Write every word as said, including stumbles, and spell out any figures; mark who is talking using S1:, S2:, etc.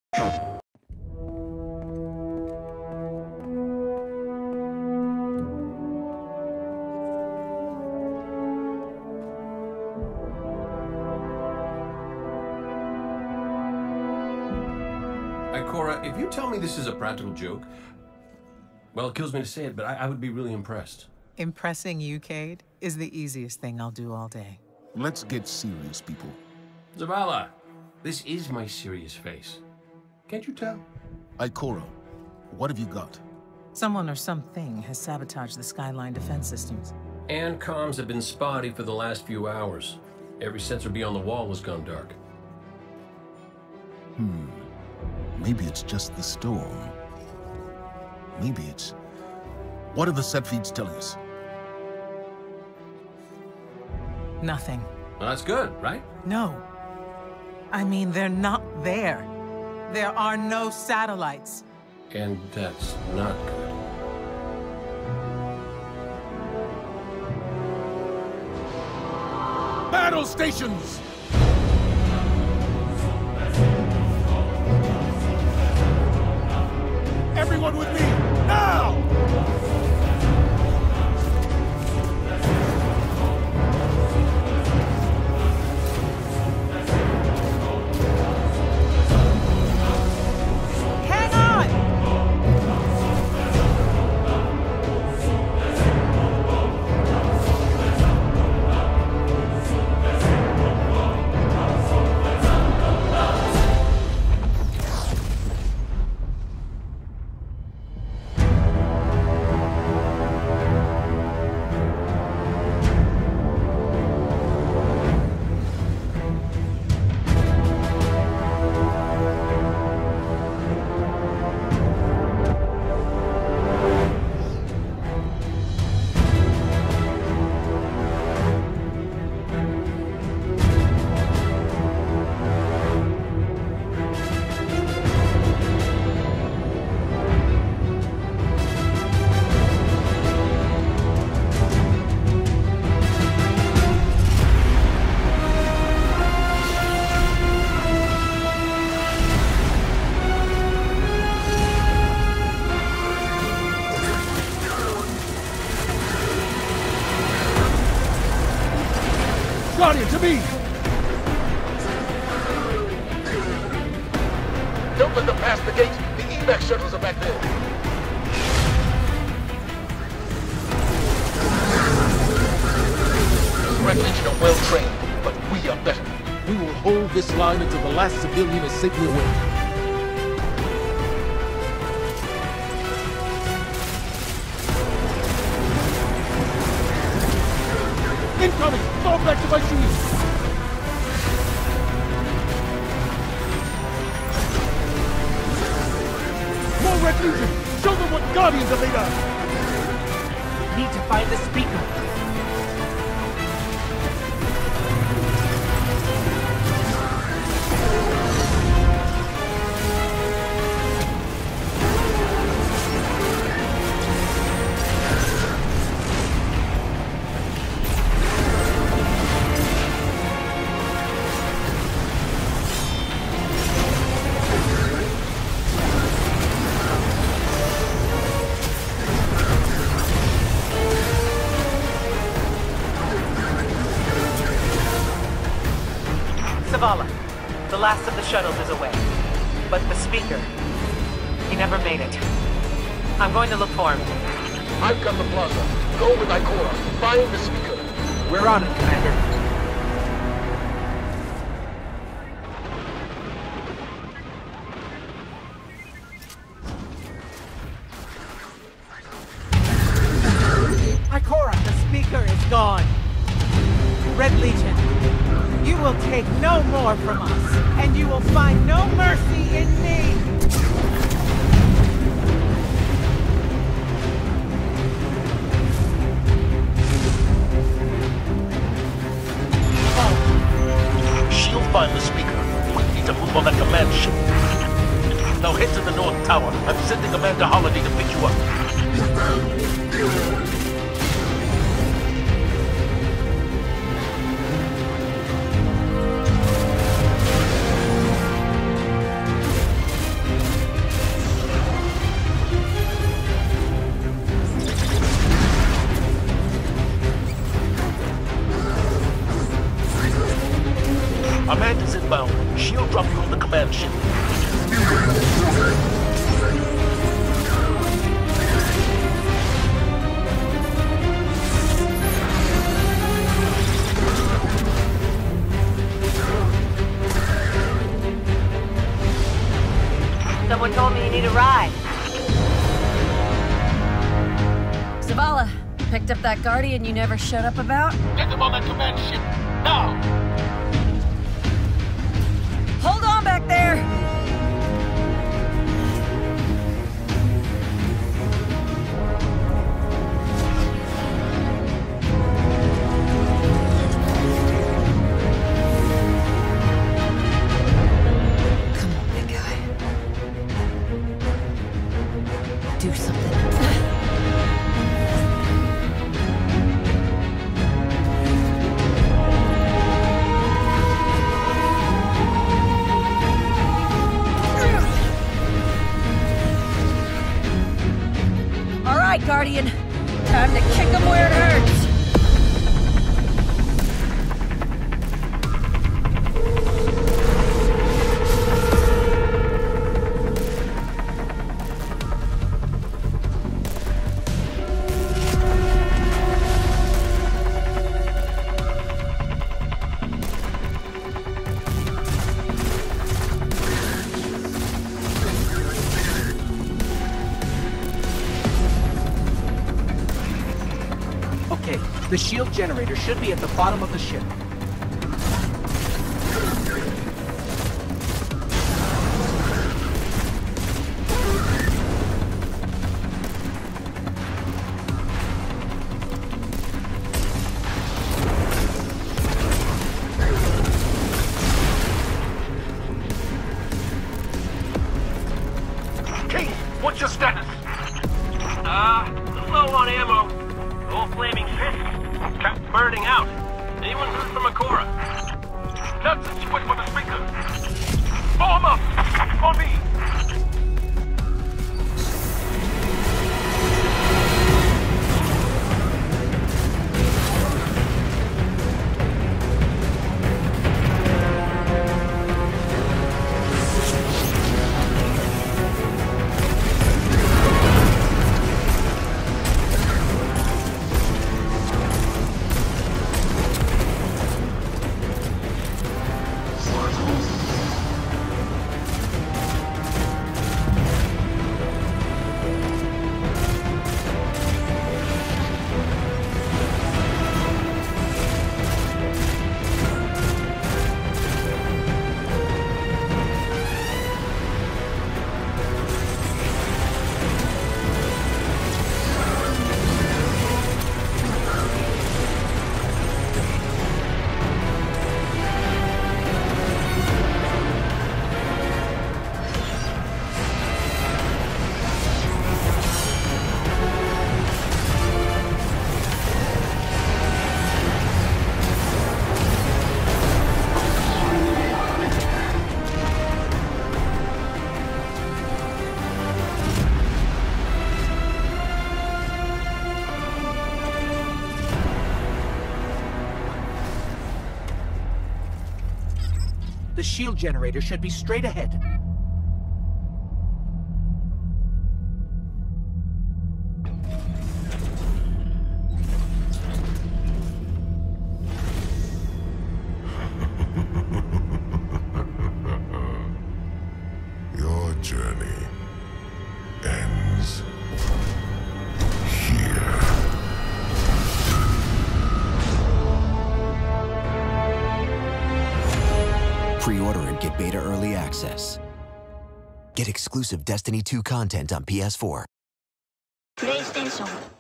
S1: Ikora, if you tell me this is a practical joke, well, it kills me to say it, but I, I would be really impressed.
S2: Impressing you, Cade, is the easiest thing I'll do all day.
S3: Let's get serious, people.
S1: Zavala, this is my serious face. Can't you tell?
S3: Ikora, what have you got?
S2: Someone or something has sabotaged the Skyline defense systems.
S1: And comms have been spotty for the last few hours. Every sensor beyond the wall has gone dark.
S3: Hmm. Maybe it's just the storm. Maybe it's... What are the set feeds telling us?
S2: Nothing.
S1: Well, that's good, right?
S2: No. I mean, they're not there. There are no satellites.
S1: And that's not good.
S3: Battle stations! Everyone with me, now!
S2: Hang on!
S3: Guardian, to me!
S4: Don't let them pass the gate. The evac shuttles are back there. Red Legion are well trained, but we are better.
S5: We will hold this line until the last civilian is safely away.
S3: Incoming! Fall back to my shoes! More Red Legion! Show them what Guardians are made of!
S6: Need to find the speaker. Zavala, the last of the shuttles is away. But the speaker, he never made it. I'm going to look for him.
S4: I've got the plaza. Go with Ikora. Find the speaker.
S6: We're on it, Commander. Ikora, the speaker is gone. Red Legion, you will take no more from us, and you will find no mercy in me!
S4: She'll find the speaker. We need to move on that command ship. Now head to the North Tower. I'm sending Commander Holiday to pick you up. down, shield drop you on the command ship.
S7: Someone told me you need a ride.
S8: Zavala, picked up that Guardian you never showed up about?
S4: Get them on that command ship, now!
S8: Hold on back there! Come on, big guy. Do something. Guardian, time to kick him where it hurts.
S6: The shield generator should be at the bottom of the ship.
S4: King, what's your status?
S9: Uh, low on ammo. Old flaming fist. Kept burning out. Anyone heard from Ikora?
S4: Johnson, she went for the speaker. Form up! On me!
S6: The shield generator should be straight ahead.
S3: Your journey ends here.
S10: Pre-order and get beta early access. Get exclusive Destiny two content on P S four.
S7: PlayStation